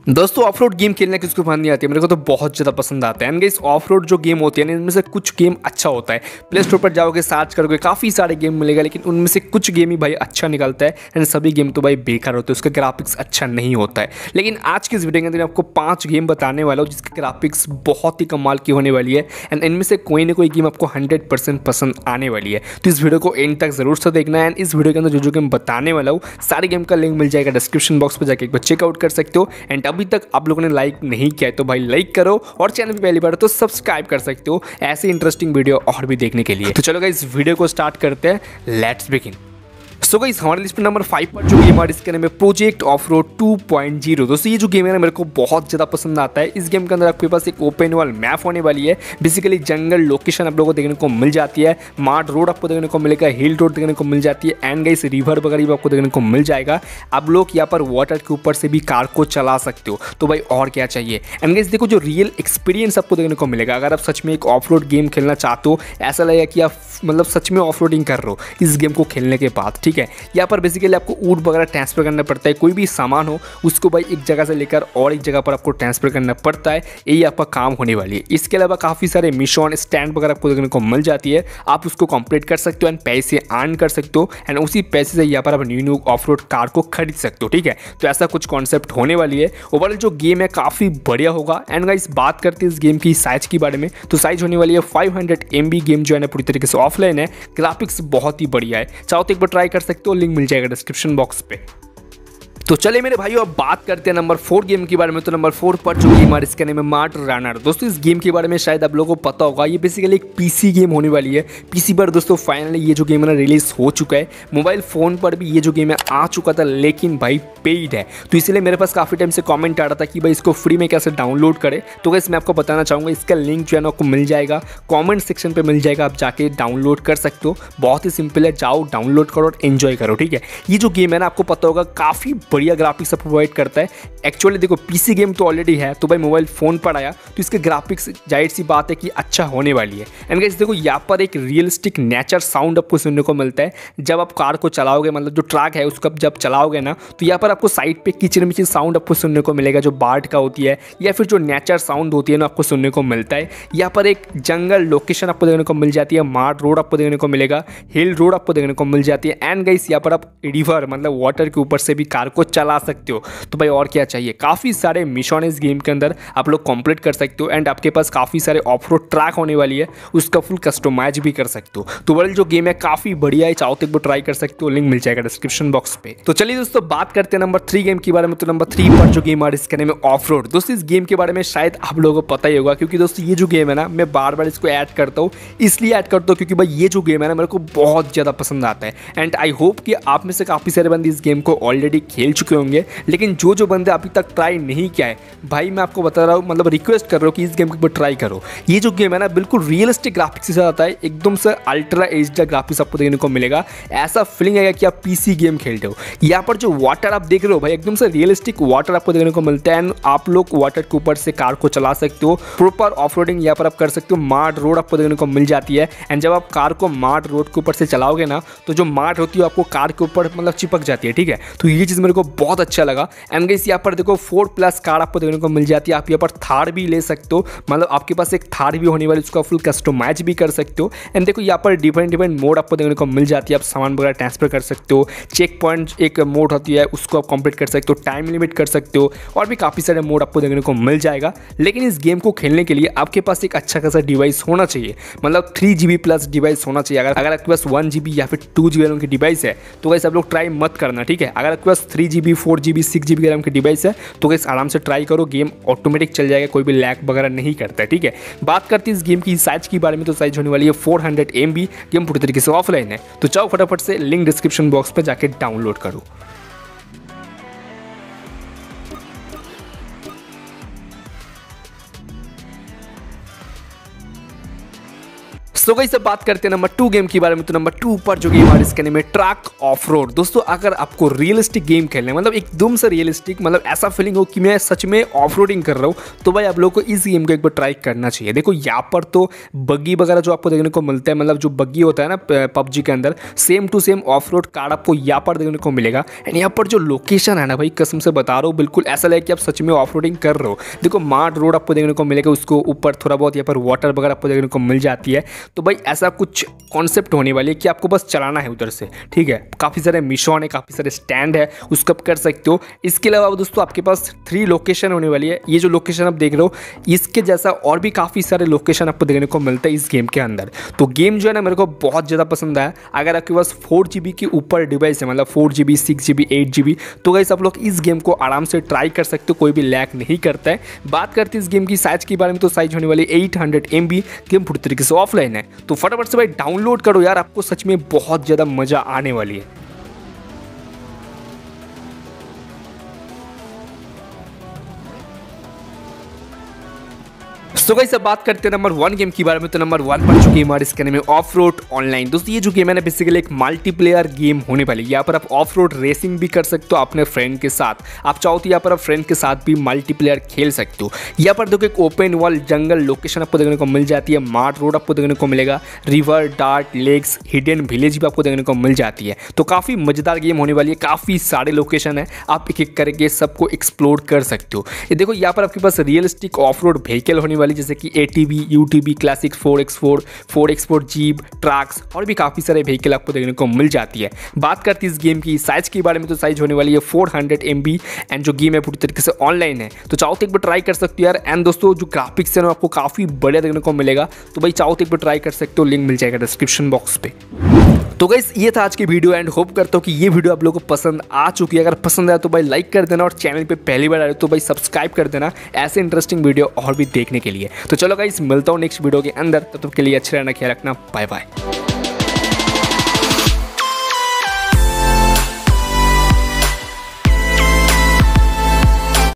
दोस्तों of road game खेलना किसको पसंद नहीं आती है। मेरे को तो बहुत ज़्यादा पसंद आता है। एंड गाइस ऑफ रोड जो गेम होती है ना, इनमें से कुछ गेम अच्छा होता है। प्ले स्टोर पर जाओगे, सर्च करोगे, काफ़ी सारे गेम मिलेगा, लेकिन उनमें से कुछ गेम ही भाई अच्छा निकलता है एंड सभी गेम तो भाई बेकार होते हैं, उसका ग्राफिक्स अच्छा नहीं होता है। लेकिन आज की इस वीडियो के अंदर आपको 5 गेम बताने वाला हूँ जिसके ग्राफिक्स बहुत ही कमाल की होने वाली है एंड इनमें से कोई ना कोई गेम आपको 100% पसंद आने वाली है। तो इस वीडियो को एंड तक जरूर से देखना है। एंड इस वीडियो के अंदर जो गेम बताने वाला हूँ सारे गेम का लिंक मिल जाएगा डिस्क्रिप्शन बॉक्स पर, जाकर एक बार चेकआउट कर सकते हो। एंड अभी तक आप लोगों ने लाइक नहीं किया है तो भाई लाइक करो, और चैनल पे पहली बार तो सब्सक्राइब कर सकते हो ऐसे इंटरेस्टिंग वीडियो और भी देखने के लिए। तो चलो गाइस वीडियो को स्टार्ट करते हैं, लेट्स बिगिन। सो गाइस हमारे लिस्ट पे नंबर 5 पर जो गेम है इसके नाम है प्रोजेक्ट ऑफ रोड 2.0। दोस्तों ये जो गेम है ना मेरे को बहुत ज़्यादा पसंद आता है। इस गेम के अंदर आपके पास एक ओपन वर्ल्ड मैप होने वाली है। बेसिकली जंगल लोकेशन आप लोगों को देखने को मिल जाती है, मार्ट रोड आपको देखने को मिलेगा, हिल रोड देखने को मिल जाती है एंड गाइस रिवर वगैरह भी आपको देखने को मिल जाएगा। आप लोग यहाँ पर वाटर के ऊपर से भी कार को चला सकते हो, तो भाई और क्या चाहिए। एंड गाइस देखो जो रियल एक्सपीरियंस आपको देखने को मिलेगा अगर आप सच में एक ऑफ रोड गेम खेलना चाहते हो, ऐसा लगेगा कि आप मतलब सच में ऑफ रोडिंग कर रहे हो इस गेम को खेलने के बाद। ठीक है, यहाँ पर बेसिकली आपको ऊँट वगैरह ट्रांसफर करना पड़ता है, कोई भी सामान हो उसको भाई एक जगह से लेकर और एक जगह पर आपको ट्रांसफर करना पड़ता है, यही आपका काम होने वाली है। इसके अलावा काफ़ी सारे मिशन स्टैंड वगैरह आपको देखने को मिल जाती है, आप उसको कंप्लीट कर सकते हो एंड पैसे अर्न कर सकते हो एंड उसी पैसे से यहाँ पर आप न्यू ऑफ रोड कार को खरीद सकते हो। ठीक है, तो ऐसा कुछ कॉन्सेप्ट होने वाली है। ओवरऑल जो गेम है काफ़ी बढ़िया होगा। एंड गाइस बात करते हैं इस गेम की साइज के बारे में, तो साइज होने वाली है 500 MB। गेम जो है ना पूरी तरीके से ऑफलाइन है, ग्राफिक्स बहुत ही बढ़िया है, चाहो तो एक बार ट्राई कर सकते हो, लिंक मिल जाएगा डिस्क्रिप्शन बॉक्स पे। तो चले मेरे भाइयों अब बात करते हैं नंबर 4 गेम के बारे में। तो नंबर 4 पर जो गेम है इसका नाम है मार्ट रनर। दोस्तों इस गेम के बारे में शायद आप लोगों को पता होगा, ये बेसिकली एक पीसी गेम होने वाली है। पीसी पर दोस्तों फाइनली ये जो गेम है ना रिलीज हो चुका है। मोबाइल फ़ोन पर भी ये जो गेम है आ चुका था, लेकिन भाई पेड है, तो इसलिए मेरे पास काफ़ी टाइम से कमेंट आ रहा था कि भाई इसको फ्री में कैसे डाउनलोड करें। तो गाइस मैं आपको बताना चाहूँगा, इसका लिंक जो है ना आपको मिल जाएगा कमेंट सेक्शन पे मिल जाएगा, आप जाके डाउनलोड कर सकते हो। बहुत ही सिंपल है, जाओ डाउनलोड करो और एंजॉय करो। ठीक है, ये जो गेम है ना आपको पता होगा काफ़ी बढ़िया ग्राफिक्स प्रोवाइड करता है। एक्चुअली देखो पीसी गेम तो ऑलरेडी है, तो भाई मोबाइल फ़ोन पर आया तो इसके ग्राफिक्स जाहिर सी बात है कि अच्छा होने वाली है। एंड गाइस देखो यहाँ पर एक रियलिस्टिक नेचर साउंड आपको सुनने को मिलता है जब आप कार को चलाओगे, मतलब जो ट्रक है उसको जब चलाओगे ना, तो यहाँ पर आपको साइड पे किचन मिचन साउंड आपको सुनने को मिलेगा जो बार्ड का होती है, या फिर जो नेचर साउंड होती है ना आपको सुनने को मिलता है। यहाँ पर एक जंगल लोकेशन आपको देखने को मिल जाती है, मार्ट रोड आपको देखने को मिलेगा, हिल रोड आपको देखने को मिल जाती है एंड गाइस यहाँ पर आप रिवर मतलब वाटर के ऊपर से भी कार को चला सकते हो। तो भाई और क्या चाहिए। काफ़ी सारे मिशन इस गेम के अंदर आप लोग कंप्लीट कर सकते हो एंड आपके पास काफ़ी सारे ऑफ रोड ट्रैक होने वाली है, उसका फुल कस्टमाइज भी कर सकते हो। तो वर्ल्ड जो गेम है काफ़ी बढ़िया है, चाहो तो एक बार ट्राई कर सकते हो, लिंक मिल जाएगा डिस्क्रिप्शन बॉक्स पे। तो चलिए दोस्तों बात करते हैं नंबर 3 गेम के बारे में। तो नंबर 3 पर जो गेम है इसका नाम है ऑफ रोड। दोस्तों इस गेम के बारे में शायद आप लोगों को पता ही होगा, क्योंकि दोस्तों ये जो गेम है ना मैं बार बार इसको ऐड करता हूँ, इसलिए ऐड करता हूँ क्योंकि भाई ये जो गेम है ना मेरे को बहुत ज़्यादा पसंद आता है। एंड आई होप कि आप में से काफ़ी सारे बंदे इस गेम को ऑलरेडी खेल चुके होंगे, लेकिन जो बंदे अभी तक ट्राई नहीं किया है भाई मैं आपको बता रहा हूँ, मतलब रिक्वेस्ट कर रहा हूँ कि इस गेम को ट्राई करो। ये जो गेम है ना बिल्कुल रियलिस्टिक ग्राफिक्स के साथ आता है, एकदम से अल्ट्रा एचडी ग्राफिक्स आपको देखने को मिलेगा। ऐसा फीलिंग आएगा कि आप पीसी गेम खेल रहे हो। यहाँ पर जो वाटर आप देख रहे हो भाई एकदम से रियलिस्टिक वाटर आपको देखने को मिलता है। आप लोग वाटर के ऊपर से कार को चला सकते हो, प्रॉपर ऑफ रोडिंग यहाँ पर आप कर सकते हो। मार्ट रोड आपको देखने को मिल जाती है एंड जब आप कार को मार्ट रोड के ऊपर से चलाओगे ना, तो जो मार्ट होती है आपको कार के ऊपर मतलब चिपक जाती है। ठीक है, तो ये चीज़ मेरे को बहुत अच्छा लगा। एंड गाइस यहाँ पर देखो 4+ कार आपको देखने को मिल जाती है। आप यहाँ पर थार भी ले सकते हो, मतलब आपके पास एक थार भी होने वाली, उसका फुल कस्टमाइज भी कर सकते हो। एंड देखो यहाँ पर डिफरेंट मोड आपको देखने को मिल जाती है, आप सामान वगैरह ट्रांसफर कर सकते हो। चेक पॉइंट एक मोड होती है, उसको आप कंप्लीट कर सकते हो, टाइम लिमिट कर सकते हो, और भी काफ़ी सारे मोड आपको देखने को मिल जाएगा। लेकिन इस गेम को खेलने के लिए आपके पास एक अच्छा खासा डिवाइस होना चाहिए, मतलब 3GB प्लस डिवाइस होना चाहिए। अगर आपके पास 1GB या फिर 2GB रैम की डिवाइस है तो वैसे आप लोग ट्राई मत करना। ठीक है, अगर आपके पास 3GB 4GB 6GB रैम की डिवाइस है तो वैसे आराम से ट्राई करो, गेम ऑटोमेटिक चल जाएगा, कोई भी लैग वगैरह नहीं करता है। ठीक है, बात करते हैं इस गेम की साइज के बारे में, तो साइज होने वाली है 400 MB। गेम पूरी तरीके से ऑफलाइन है, तो जाओ फटाफट से लिंक डिस्क्रिप्शन बॉक्स पर जाके डाउनलोड करो। सो गाइस अब बात करते हैं नंबर 2 गेम के बारे में। तो नंबर 2 पर जो गेम है इसके नेम है ट्रक ऑफ रोड। दोस्तों अगर आपको रियलिस्टिक गेम खेलना है, मतलब एकदम से रियलिस्टिक, मतलब ऐसा फीलिंग हो कि मैं सच में ऑफ रोडिंग कर रहा हूँ, तो भाई आप लोगों को इस गेम को एक बार ट्राई करना चाहिए। देखो यहाँ पर तो बग्गी वगैरह जो आपको देखने को मिलता है, मतलब जो बग्गी होता है ना पबजी के अंदर, same to same off road car आपको यहाँ पर देखने को मिलेगा। एंड यहाँ पर जो लोकेशन है ना भाई, कसम से बता रहा हूँ, बिल्कुल ऐसा लगे कि आप सच में ऑफ रोडिंग कर रहे हो। देखो मार्ट रोड आपको देखने को मिलेगा, उसको ऊपर थोड़ा बहुत यहाँ पर वाटर वगैरह आपको देखने को मिल जाती है। तो भाई ऐसा कुछ कॉन्सेप्ट होने वाली है कि आपको बस चलाना है उधर से, ठीक है। काफ़ी सारे मिशन है, काफ़ी सारे स्टैंड है, उसको आप कर सकते हो। इसके अलावा दोस्तों आपके पास 3 लोकेशन होने वाली है। ये जो लोकेशन आप देख रहे हो, इसके जैसा और भी काफ़ी सारे लोकेशन आपको देखने को मिलता है इस गेम के अंदर। तो गेम जो है ना मेरे को बहुत ज़्यादा पसंद आया। अगर आपके पास 4 GB के ऊपर डिवाइस है, मतलब 4 GB 6 GB 8 GB, तो गाइस आप लोग इस गेम को आराम से ट्राई कर सकते हो, कोई भी लैग नहीं करता है। बात करते हैं इस गेम की साइज के बारे में, तो साइज होने वाली 800 MB। गेम पूरी तरीके से ऑफलाइन है, तो फटाफट से भाई डाउनलोड करो यार, आपको सच में बहुत ज़्यादा मज़ा आने वाली है। तो गाइस अब बात करते हैं नंबर 1 गेम के बारे में। तो नंबर 1 पर जो गेम है इसके नेम है ऑफ रोड ऑनलाइन। दोस्तों ये जो गेम है ना बेसिकली एक मल्टीप्लेयर गेम होने वाली है। यहाँ पर आप ऑफ रोड रेसिंग भी कर सकते हो अपने फ्रेंड के साथ। आप चाहो तो यहाँ पर आप फ्रेंड के साथ भी मल्टीप्लेयर खेल सकते हो। यहाँ पर देखो एक ओपन वर्ल्ड जंगल लोकेशन आपको देखने को मिल जाती है, मार्ट रोड आपको देखने को मिलेगा, river, dart, lakes, hidden village भी आपको देखने को मिल जाती है। तो काफ़ी मज़ेदार गेम होने वाली है, काफ़ी सारे लोकेशन है, आप एक एक करके सबको एक्सप्लोर कर सकते हो। ये देखो यहाँ पर आपके पास रियलिस्टिक ऑफ रोड व्हीकल होने वाली, जैसे कि ATV, UTV, classic 4x4, 4x4 jeep, trucks और भी काफ़ी सारे व्हीकल आपको देखने को मिल जाती है। बात करती है इस गेम की साइज के बारे में, तो साइज होने वाली है 400 MB। एंड जो गेम है पूरी तरीके से ऑनलाइन है, तो चाहो तो एक बार ट्राई कर सकते हो यार। एंड दोस्तों जो ग्राफिक्स है ना आपको काफ़ी बढ़िया देखने को मिलेगा, तो भाई चाहो तो एक बार ट्राई कर सकते हो, लिंक मिल जाएगा डिस्क्रिप्शन बॉक्स पे। तो गाइस ये था आज की वीडियो, एंड होप करता हूँ कि ये वीडियो आप लोगों को पसंद आ चुकी है। अगर पसंद आया तो भाई लाइक कर देना, और चैनल पे पहली बार आए तो भाई सब्सक्राइब कर देना ऐसे इंटरेस्टिंग वीडियो और भी देखने के लिए। तो चलो गाइस मिलता हूँ नेक्स्ट वीडियो के अंदर, तब तक के लिए अच्छे रहना, ख्याल रखना, बाय बाय।